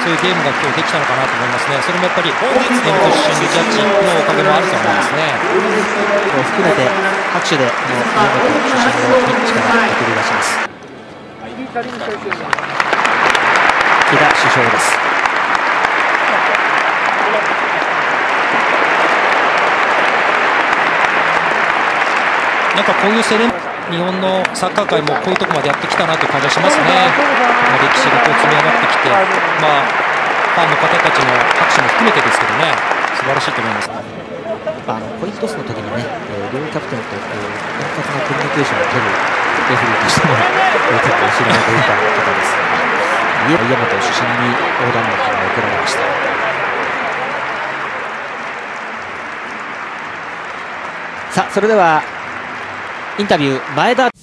そういうゲームが今日できたのかなと思いますね。それもやっぱり根本出身でジャッジのおかげもあると思いますね。 含めて拍手でこの家元主審のピッチから送り出します。木田主将です。 なんかこういう日本のサッカー界もこういうところまでやってきたなという感じがしますね。歴史がこう積み上がってきて、ファンの方たちの拍手も含めてですけどね、素晴らしいと思います。 コイントスの時にね、両キャプテンと円滑なコミュニケーションを取るレフェリーとしても結構知られていた方です。家元主審に横断幕が送られました。さあ、それではインタビュー前田